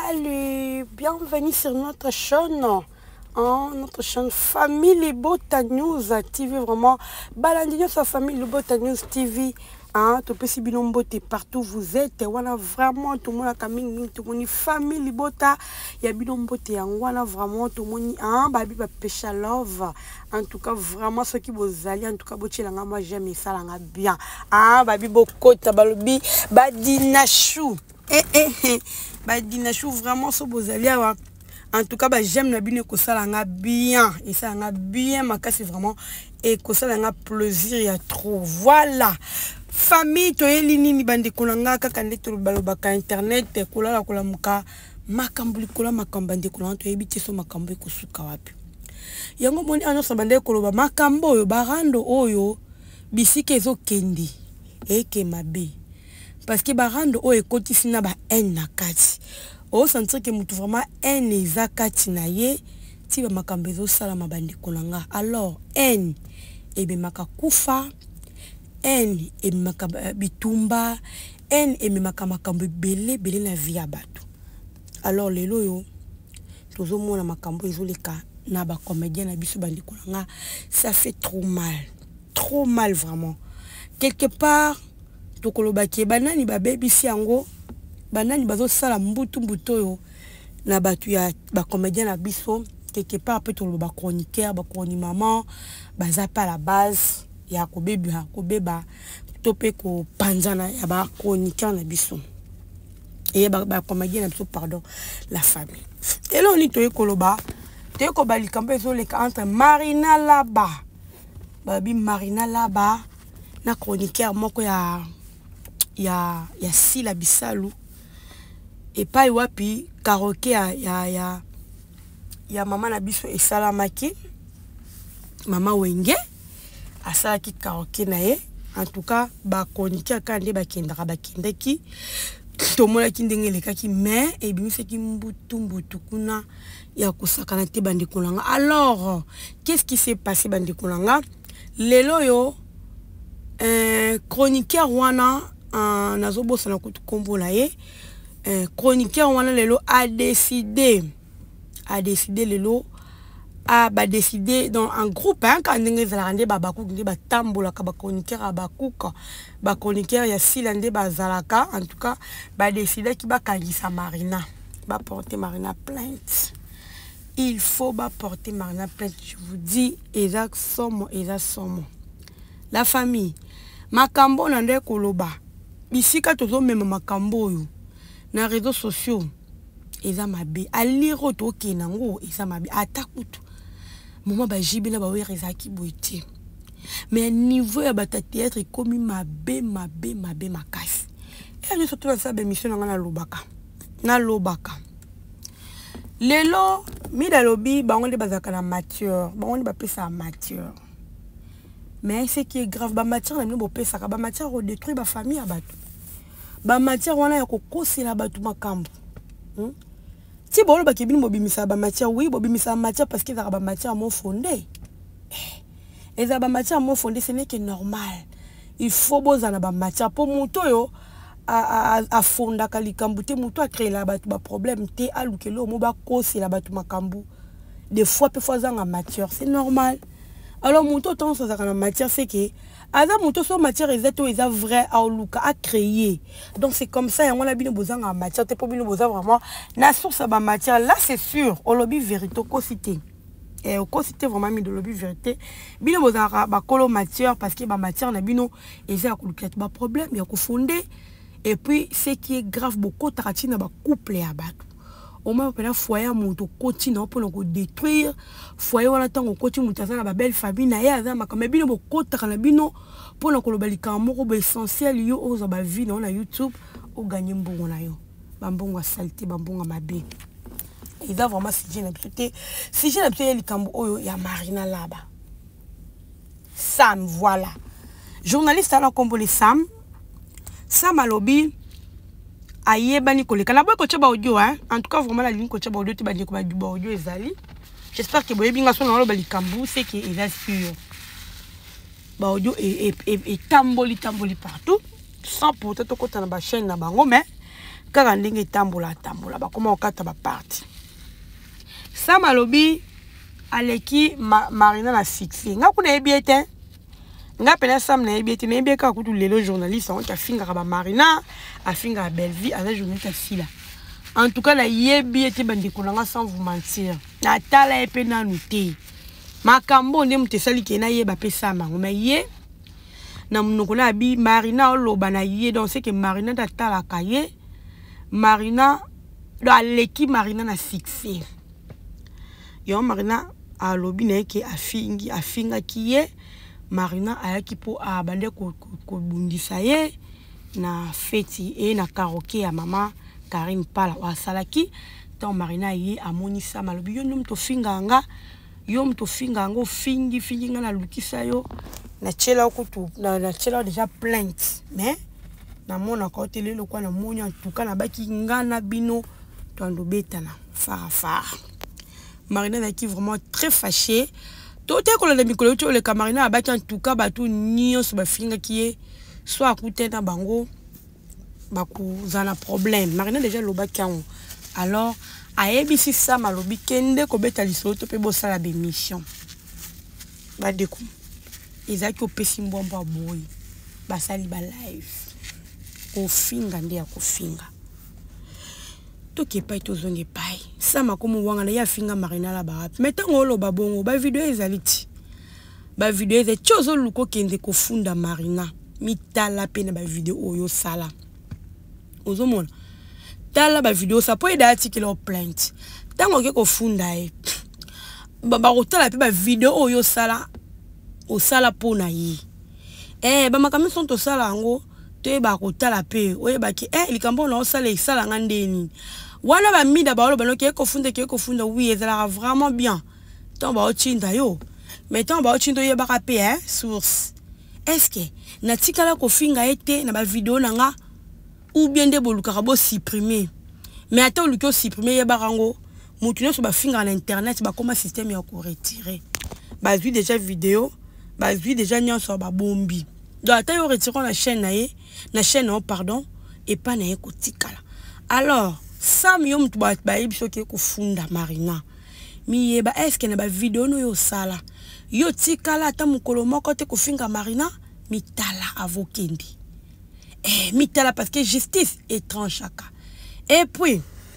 Salut, bienvenue sur notre chaîne, notre chaîne Famille Libota News TV. Vraiment, balandino sa Famille Libota News TV. Tout peut si binombote partout vous êtes. Voilà vraiment tout le monde a caming, tout le monde Famille Libota. Il y a binombote voilà vraiment tout le monde babi ba pécha love. En tout cas vraiment ceux qui vous allez en tout cas bochi langa moi j'aime ça langa bien. Babi bokota balobi badinachou. Badinachou vraiment ce vous allez en tout cas j'aime la bien que ça langa bien et ça langa bien ma c'est vraiment et que ça langa plaisir il y a trop voilà. Famille to elini ni bande kolanga kaka ndetolo balobaka internet kolala kola muka makambuli kola makambande kola to ebiti so makambo ekosuka wapi yango moni anosa bande koloba makambo oyo barando oyo bisike ezo kendi eke mabe parce que barando oyo ekotisi na ba en na kati o sentir que mutu vraiment en ezakati na ye ti ba makambo ezo sala mabande kolanga alors en ebe makakufa en et bitumba en et makambo belé na vie ya bato alors lelo yo tozo mona makambo ezoleka na ba comédien na biso bandi kolanga ça fait trop mal vraiment quelque part tokoloba ki banani ba baby si yango banani bazo sala mbutu yo na batu ya ba comédien na biso quelque part peut toloba chroniqueur ba chronique maman baza pas la base ya kobeba tope ko panzana ya ba chroniqueur na biso et ba comédien na biso pardon la famille et là on est toye koloba te ko bali kambe zo le entre Marina Laba babi Marina Laba na chroniqueur moko ya Sila Bisalu et pas wapi karaoke ya mama na biso esalamaki mama wenge asala ki karaoke na ye en tout cas ba chroniqueur kande bakendaki tomona ki ndenge lekaki mais ebimisi ki mbutu kuna ya kusakana te bande kolanga. Alors qu'est-ce qui s'est passé bande kolanga lelo yo chroniqueur wana nazobosa na kutu kombo na ye chroniqueur wana lelo a décidé lelo a décidé dans un groupe quand ndenge zalande babaku nde batambola ka ba chroniqueur abakuka ba chroniqueur ya silande bazalaka en tout cas décidé ki bakangisa Marina porter Marina plainte. Il faut porter Marina plainte, je vous dis exact somo la famille makambo na nde koloba bisika tozo mema makambo yo na réseaux sociaux eza mabe aliro to kenango eza mabe atakutu moment ba jibina ba werezaki boité mais niveau ya bata théâtre komi mabe makasi et je surtout ça ba mission na lobaka lelo mida lobi bango de bazaka na mature bango de ba pesa mature mais ce qui est grave ba matière na bo pesa ka ba matière au détruire ba famille ya bato ba matière wana ya kokosela bato makambo si bolo ba kibini bobimisa ba matière oui bobimisa matière parce que ça ba matière mon fondé et ça ba matière mon fondé ce n'est que normal il faut bozana ba matière pour muto yo a fonda kalikambu te muto a créer la bato ba problème te alukelo mo ba kosela bato makambu des fois peu fois en matière c'est normal. Alors muto tant ça na matière c'est que aza muto so matière exacto est vrai à luka a créer donc c'est comme ça on a bien besoin en matière te pas bien besoin vraiment na source ba matière là c'est sûr on lobby vérité ko cité et ko cité vraiment mis de lobby vérité bien besoin ba kolo matière parce que ba matière na bino eza ko luka ba problème ya ko fonder et puis ce qui est grave beaucoup taratina ba couple ya bato au moins pendant foyer moto continue pour le détruire foyer wala tango continue mutaza na ba belle famille na ya za makamba bino bokota na bino pour le kolobalika moko ba essentiel yo oza ba vie na YouTube o gagner mbongo na yo ba mbongo salté ba mbongo mabe et là vraiment si j'ai l'habitude likambo oyo ya Marina Laba Sam voilà journaliste à la combo les Sam alobi ayebani koleka na boy ko tshaba audio en tout cas vraiment la ligne ko tshaba audio te bandi ko ba audio ezali j'espère que boye binga so na lo balikambu c'est que il est sûr ba audio et tamboli partout sans pourtant to kota na ba chaîne na bango mais kaka ndenge tambola ba koma okata ba parti Sam alobi aleki Marina na succès nga kuna ebiete nga pena Sam na ebiete na ebieka kutu lelo journaliste on ta finga ba Marina afinga Belleville avec journaliste fila en tout cas la yebiete bandiko nga sans vous mentir na tala epe na nuté makambo nde mutesali ke na yeba pesa mango mais ye na munoko na bi Marina oloba na ye donc c'est que Marina da tala kaye Marina do aleki Marina na succès yo Marina alobi na ke afinga kiye Marina ayaki po abande ko bundisa ye na feti e na karaoke ya mama Karine Pala wa salaki donc Marina ye amonisa malobi yo ndum to finga nga yo mto finga ngo fingi nga na lukisa yo na chela kutu na chela déjà plainte mais na mona ko tele lo kwa na monya tuka na baki ngana bino to ndo betana fara Marina qui vraiment très fâchée tout est que le mikolo to le Marina abaki en tout cas batu nyonso ba finga qui soit akuté na bango baku zana problème Marina déjà lo baki alors aebisi ça malobi kende ko beta lisoto pe bosala be mission ba deku ezaki opesi mbombo boy basali ba live kofinga nde ya kofinga toke pai tozonge pai sama komo wanga na ya finga Marina la ba metango lo babongo ba video ezaliti ba video eze chozo luko kende kofunda Marina mitala pe na ba video oyo sala ozomona tala ba video ça peut être article au plainte tango ke ko funda e ba rotala pe ba video oyo sala o sala pona yi ba makami sont to sala ngo te ba rotala pe oye ba ki likambo na o sala isala ngandeni wana ba mida ba lo ba no ke ko funda oui ezala vraiment bien tant ba o chinda yo mais tant ba o chindo ye ba ka pe source est-ce que na tikala ko finga ete na ba video na nga ou bien de boluka bo supprimer mais attends luko supprimer ya barango mutu nso ba finga na internet ba koma système ya ko retirer ba vu déjà vidéo ba vu déjà nyonso ba bombi donc attends yo retirer na chaîne non pardon et pas na ko tikala alors Sam yo mutu ba biso ke ko funda Marina mi yeba est-ce que na ba vidéo no yo sala yo tikala ata mukolo moko te ko finga Marina mi tala avokendi mitala parce que justice étrange chaka et puis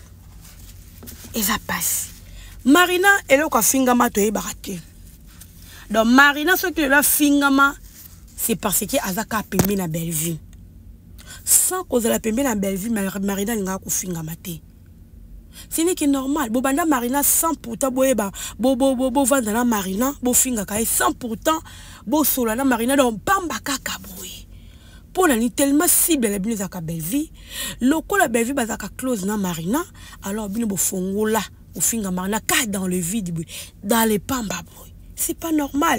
et ça passe Marina elo ka fingama to ebarate donc Marina ce que la fingama c'est parce que azaka pembe na Belleville sans cause la pembe na Belleville Marina nga ko fingama te ce n'est que normal bo banda Marina sans pourtant boyeba bo vanda na Marina bo finga ka sans pourtant bo sola na Marina donc pamba kaka boy pour la tellement cible la bino zaka Belleville loko la Belleville bazaka close na Marina alors bino bo fongola au finga Marina ka dans le vide dans les pamba boy c'est pas normal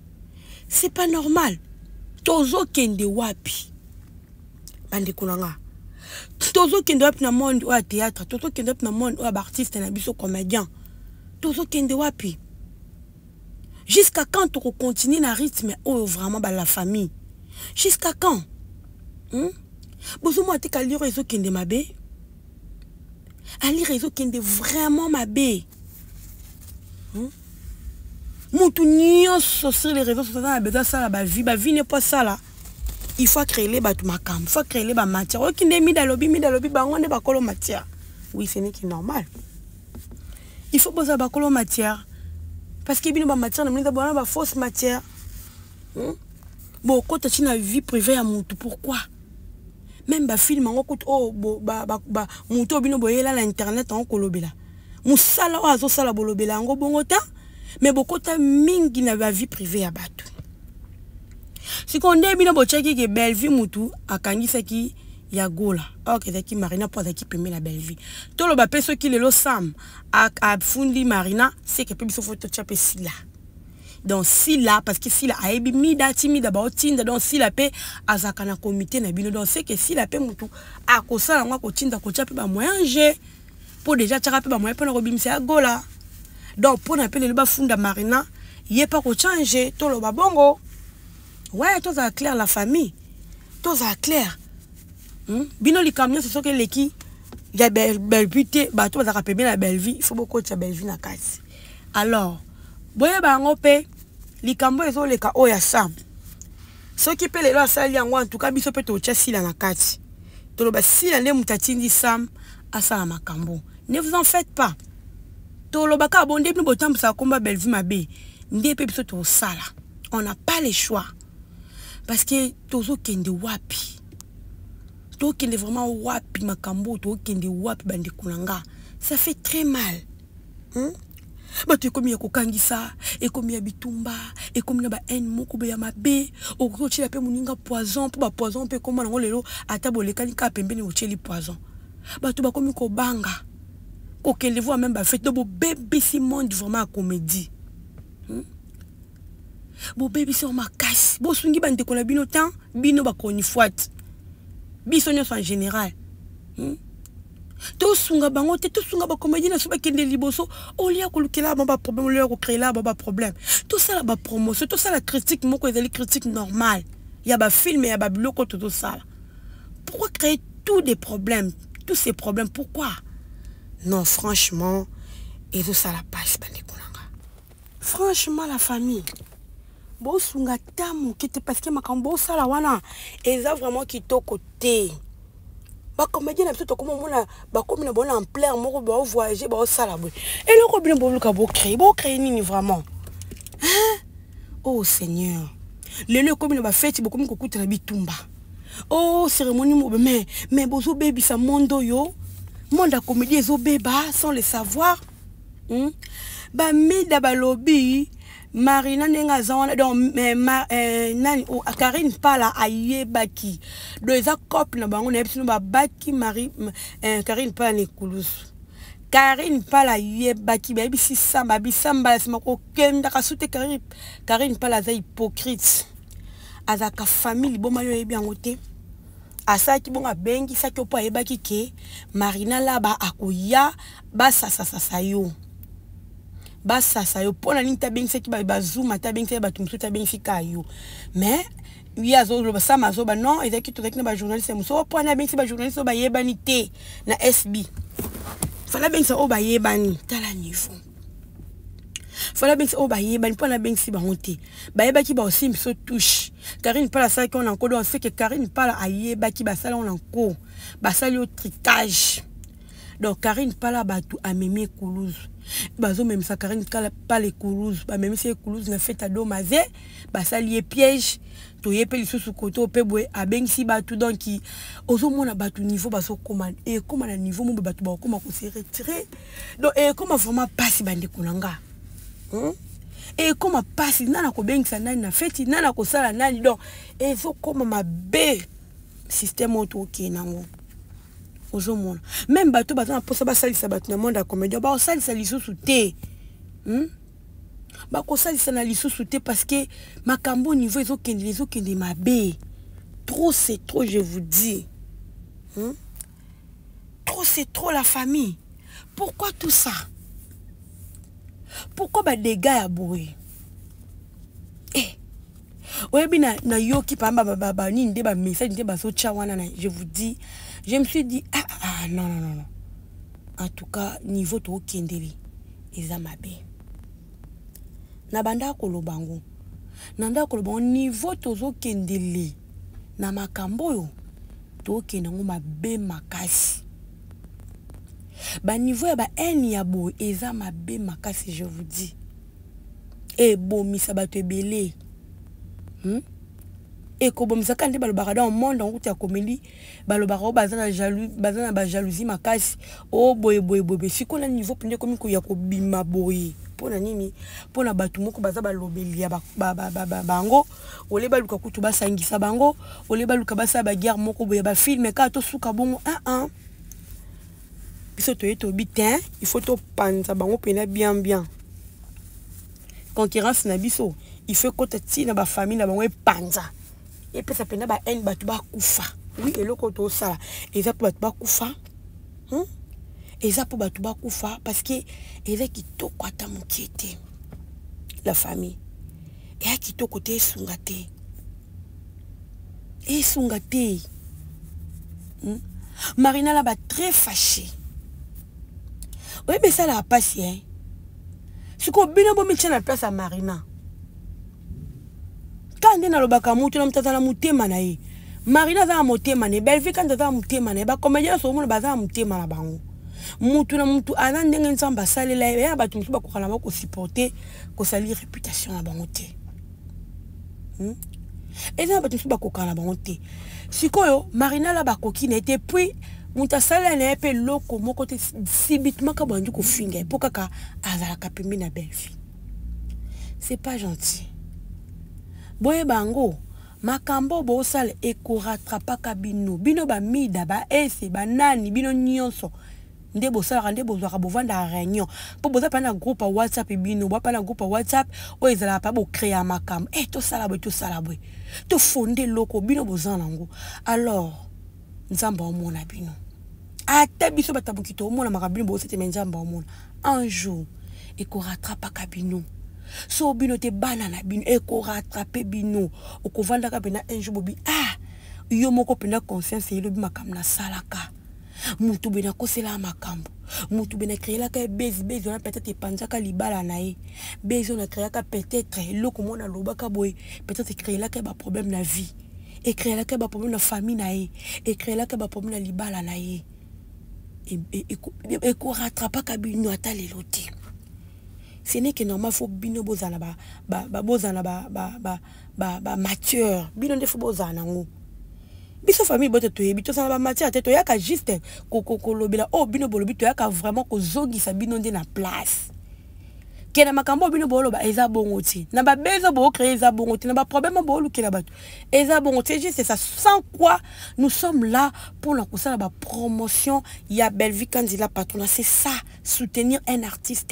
tozo kende wapi bande kunanga tozo kende wapi na monde ou théâtre tozo kende wapi na monde ou artiste na biso comédien tozo kende wapi jusqu'à quand on continue na rythme ou vraiment ba la famille jusqu'à quand Bozo te kali réseau kende mabe. Ali réseau kende vraiment mabe. Moutou nyonso sur les réseaux sociaux na besoin ça la vie n'est pas ça là. Il faut créer les batu makam, il faut créer les matière. O kende midalobi bango ne bakolo matière. Oui, ce n'est que normal. Il faut poser bakolo matière parce que bino ba matière na mlinda bona ba fausse matière. Bon, quand tu as une vie privée à Moutou, pourquoi? Même ba film en écoute Moutou bino boyela la internet en kolobela. Musala azo sala bolobela ngo bongota, mais beaucoup ta mingi na ba vie privée à batu. Si qu'on est bino bocheki ke Belleville Moutou akangisa ki ya gola. OK, zaki Marina pour zaki pembe la Belleville. To lo ba peso ki lelo Sam a fundi Marina, c'est que pebiso photo chape sila. Donc si là parce que si là aebi mida timida ba otinda donc si la paix azaka na comité na bino donc c'est que si la paix mutu akosala ngwa ko tinda ko chape ba moyen G pour déjà tchaka pe ba moyen pona ko bimisa gola donc pour na pe le ba funda Marina yé pas ko changer to lo ba bongo ouais to za clair la famille to za clair bino li camion c'est ce que leki il y a belle vie te bato bazaka pembe la belle vie il faut beaucoup de belle vie na kati alors boye bango pe likambo ezoleka oya Sam soki pe lelo asali yango en tout cas biso pe totia sila na kati toloba sila nde mutatindi Sam asala makambo ne vous en faites pas toloba ka bonde bino botambusa komba belle vie mabe nde pe biso to sala on n'a pas le choix parce que tozo kende wapi to kende vraiment wapi makambo to kende wapi bande kunanga ça fait très mal bato ekomi ya kokangisa ekomi ya bitumba ekomi na ba haine moko be ya mabe okochela pe muninga poison po ba poison pe koma nango lelo ata bolekani ka pembeni ocheli poison bato bakomi ko banga ko kende voir même ba fait do bébé si monde vraiment comédie bo bébé sur ma casse bo sungi bande ko na bino temps bino ba koni fouette biso nyonso en général to sunga bango te to sunga ba comédie na so ba kende liboso au lieu ko lukela ba problème au lieu ko créer là ba problème tout ça la ba promotion tout ça la critique moko ezali critique normale il y a ba film et ya ba biloko tout ça pourquoi créer tous des problèmes tous ces problèmes pourquoi non franchement et tout ça la passe bande konanga franchement la famille bo sunga tamu kete parce que makambo sala wana eza vraiment kitoko te ba comédien na biso comme mona ba comme na bona ampleur moko ba voyager ba sala boy et le ko bien bo luka bo créer nini vraiment oh Seigneur le comme na ba fête bo comme ko kutela bitumba oh cérémonie mo mais bozo baby sa mondo yo monde a comédie zo beba sans le savoir ba mida ba lobby Marina nenga zawana donc nani o Karine pala ayebaki do eza couple na bango na biso ba baki Marie Karine pala ne Kulusu Karine pala ayebaki ba bisi samba bisamba sima ko kenda ka sute Karine pala za hypocrite azaka famille boma yo yebi yango te asaki bonga bengi saki opo ayebaki ke Marina laba akoya basasa yo basasa yo pona nini tabengisa ki ba zoom tabengisa ba tumsu tabengisa ka yo mais oui azolo ba sama zo ba non ezaki to na ba journaliste muso pona bengisa ba journaliste ba yebani te na SB fala bengisa o ba yebani tala niveau fala bengisa o ba yebani pona bengisa ba honte ba yebaki ba aussi so touche Karine pala ça qu'on encore on sait que Karine pala ayebaki ba sala on encore ba sali au tricage donc Karine pala ba tout ameme Kuluzu bazo même ça Karine pas les Kuluzu ba même c'est Kuluzu na fait à domazé ba sali piège to yepeli sous côté pe boy abengisi ba tout donc qui ozo mona ba tout niveau ba so comment et comment na niveau mo ba tout ba comment ko se retirer donc et comment vraiment passer bande kolanga et comment passer nana ko bengisa nani na feti nana ko sala nani donc et faut comment ma be système auto qui nango ozomona même bato bazana posa basalisa bato na monde ya comédie ba osalisa lisusu te ba ko salisa na lisusu te parce que makambo niveau ezokende mabe trop c'est trop je vous dis trop c'est trop la famille pourquoi tout ça pourquoi ba dégâts ya boye oyebi na yoki pamba baba ni nde ba message nde baso chawana na je vous dis je me suis dit non en tout cas niveau to kendeli eza mabe na banda kolobango nanda kolobango niveau tozo kendeli na makambo yo to kenango mabe makasi ba niveau ya ba eni ya bo eza mabe makasi je vous dis et bomisa bato ebele et comme ça quand balobaka dans le monde en route ya comédie balobaka bazana jaloux bazana ba jalousie makasi oh boy si qu'on a niveau pende comme ko ya ko bima boy pona nini pona batu moko baza balobeli ya bango ole baluka kutu basangisa bango ole baluka basa ba guerre moko boya ba film ka to suka bongo biso to yeto bitin il faut to panza bango pena bien concurrence na biso il faut que tu na ba famille na bango panza et puis ça pena ba haine batu ba kufa oui et loko to ça et ça batu ba kufa et ça pour batu ba kufa parce que avec kitoko ata mokiete la famille et a kitoko te sungate Marina là, très fâchée. Oui, mais ça l'a passé, hein. Si vous avez mis la place à Marina. Quand on a le bac à mouton, on a la mouté manaï. Marina a mouté mané. Belle vie quand on a mouté mané. Bah, comme il y a sur le bazar mouté manabango. Moutou na moutou. Anan n'engen samba salé là. Et bah, tu me dis pas qu'on a pas supporter, qu'on salit réputation à bangoté. Et là, bah, tu me dis pas qu'on a bangoté. Si quoi, Marina là, bah, coquine était puis. Mouta sala na epe loko moko te sibitement ka bandu ko finga pour kaka azala kapimi na belle fille. C'est pas gentil. Boye bango makambo bo sala eko rattrapaka bino bino ba mida ba ese ba nani bino nyonso nde bo sala nde bo zwaka bo vanda réunion po bo za pa na groupe WhatsApp bino bo pa na groupe WhatsApp o ezala pa bo créer makambo to sala boy to fonder loko bino bo zana ngo alors nzamba omona bino ata biso batabukito omona makabino bo sete nzamba omona un jour eko rattrapaka bino so bino te banana bino eko rattraper bino okovanda ka bena un jour bobi yo moko pena conscience yelo bi makambo na salaka mutu bena kosela makambo mutu bena créer la ka base on a peut-être panzaka libala na ye base on a créer ka peut-être loko mona lobaka boy peut-être créer la ka ba problème na vie et créer la ba problème na famille na ye et créer la ba problème na libala na ye et ko rattrapa ka bino ata lelo te. Ce n'est que normal faut bino bozana bozana mature bino nde faut bozana ngo biso famille bote to yebi to sana ba mature te to yaka juste ko lobela bino bolobi to yaka vraiment ko zongisa bino nde na place. Kena makambo bino boloba eza bongo ti na ba bezo bo créer eza bongo ti na ba problème bo lukela bato eza bongo ti juste ça sans quoi nous sommes là pour la kusala ba promotion ya belle vie quand il a patron c'est ça soutenir un artiste.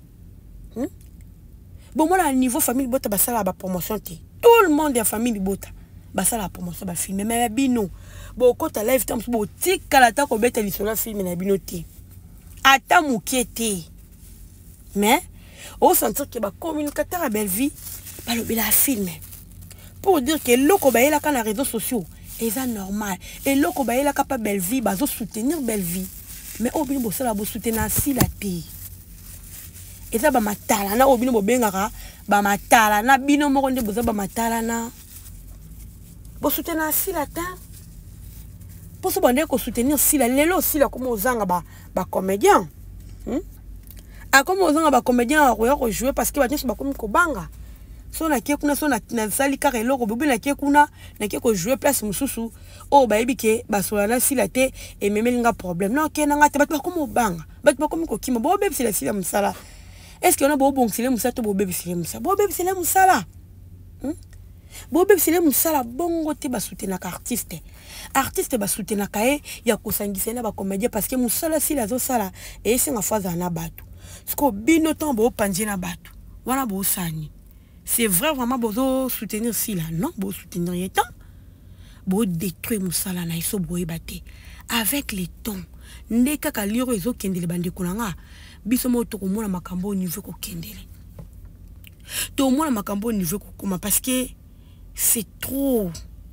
Bon moi à niveau famille bota ba sala ba promotion ti tout le monde de la famille bota ba sala la promotion ba film mais bino bo kota live tam bo tikala ta ko beta lisolo film na bino ti ata mukiete mais au sentir que ba communicateur à belle vie ba le la film pour dire que loko ba ela kana réseaux sociaux et ça normal et loko ba ela ka belle vie ba zo soutenir belle vie mais au bino bo sala bo soutenir si la paix et ça ba matala na obino bo bengaka ba matala na bino moko nde boza ba matala na bo soutenir si la ta pour se bande ko soutenir si la lelo si la comme ozanga ba comédien a comme ozanga ba comédien ko jouer parce que ba tient ba comme ko banga so na ke kuna so na sali ka relo ko bobi na ke kuna na ke ko jouer place mususu ba ebike ba so na si la te et memelinga problème non ke na ngate ba comme banga ba comme ko kima bo bebe si la si la musala. Est-ce qu'on a beau bon silé moussa to bébé silé moussa bo bébé silé moussa là bo bébé silé moussa là bongo te ba soutenir artiste ba soutenir kae ya kosangisa na ba comédien parce que moussa là si la zo sala et c'est nga fois na batu sko bino temps bo panji na batu wana bo sani c'est vrai vraiment bo soutenir si là non bo soutenir yetan bo détruire moussa là na iso bo ebate avec les tons ndeka ka liro ezo kendele bande kolanga biso mo to komona makambo niveau ko kendele to mona makambo niveau ko koma parce que c'est trop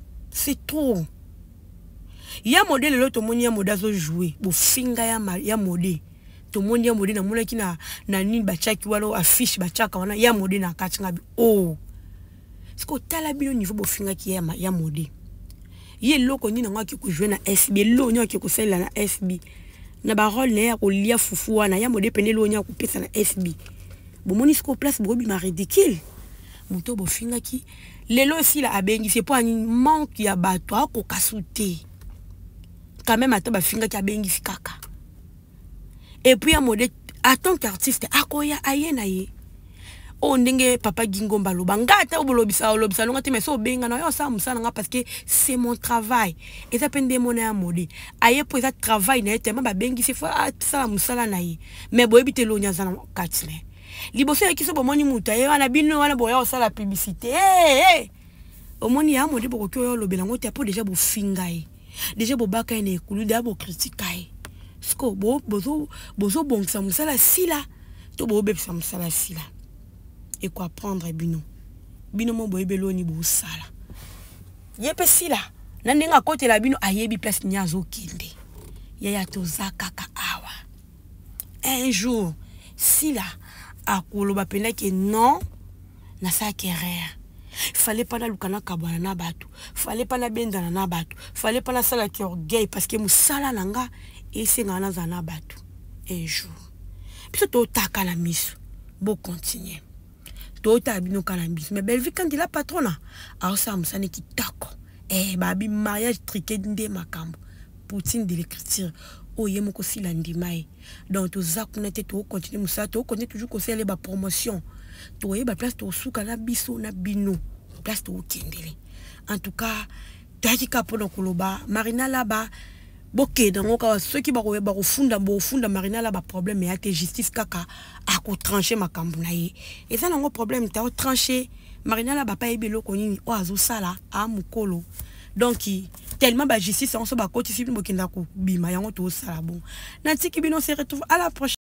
ya modèle lo to moni ya modazo jouer bo finga ya modèle to moni ya modèle na mona kina na nini bachaki walo affiche bachaka wana ya modèle na katinga bi siko tala bino niveau bo finga ki ya modèle ye loko ni na ngaki ko jouer na SB lo nya ki ko sela na SB na ba rôle ya ko lia fufu wana ya modèle pene lo nya ko pesa na SB bo moni siko place bo bi ma ridicule moto bo finga ki lelo si la abengi c'est pas un manque ya bato ko kasute quand même ata ba finga ki abengi fikaka et puis un modèle en tant qu'artiste akoya ayena ye ndenge papa Gingomba loba ngata obolobisa longa te mais so benga na yo sa musala nga parce que c'est mon travail et ça pende mona ya modé aye pour ça travail na tellement ba bengi c'est fa ça musala na ye mais boy bite lo nyaza na katine liboso ya kiso bomoni muta ye wana bino wana boya osala publicité omoni ya modé boko kyo lobela ngo te po déjà bo fingai déjà bo baka ene kulu da bo critiquer sko bozo bongsa musala sila to bo bebisa musala sila. Et quoi prendre bino mo boyebelo ni bo sala yepe sila na ndenga kote la bino ayebi place nyazo kinde yaya toza kaka awa. Un jour, si là, à Koloba pena que non, na sa querer. Fallait pas na lukana kabwana na batu. Fallait pas na benda na batu. Fallait pas na sala ki orgueil parce que musala nanga et c'est ngana zana batu. Un jour. Puis to taka la misu. Bon continuer. To ta bino kana misu. Mais belle vie quand il a patrona. Alors ça musane ki tako. Babi mariage triqué ndé makambo. Poutine de l'écriture. Oh yé moko si landimai. Donc to zakunete to continuer musala to connaît toujours conseiller ba promotion. To yé ba place to souka na biso na bino. Place to kendele. En tout cas, taki kapo na koloba Marina là-bas. Boké donc ceux qui ba funda Marina là ba problème et ate justice kaka a ko trancher makambo na ye. Et ça nango problème ta trancher Marina là ba pa ebelo ko nini o azo sala a mukolo. Donc tellement ba justice on so ba koti si bokenda ko bima yango to sala bon. Na tiki bino se retrouve à la prochaine.